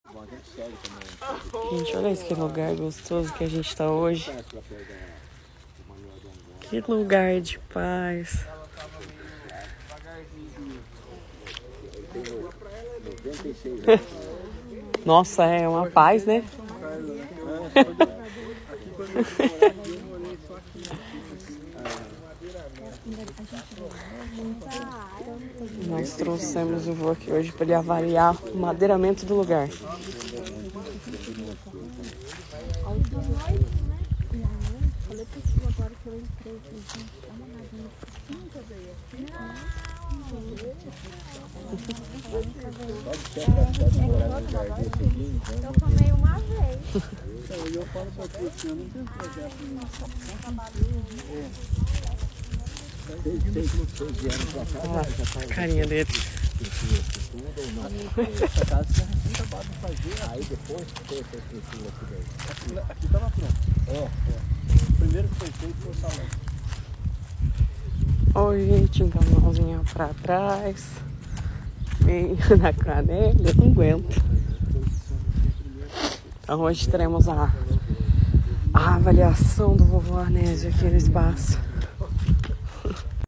Gente, olha esse lugar gostoso que a gente tá hoje. Que lugar de paz. Nossa, é uma paz, né? Nós trouxemos o vô aqui hoje para ele avaliar o madeiramento do lugar. Eu tomei uma vez. Eu falo pra você que eu não tenho projeto nenhum. A carinha dele. Essa casa tinha acabado de fazer. Aí depois foi essa estrutura aqui daí. Aqui tava pronto. O primeiro que foi feito foi o salão. Oi, gente, então mãozinha pra trás. Bem na canela, eu não aguento. Então hoje teremos a avaliação do vovô Arnésio aqui no espaço.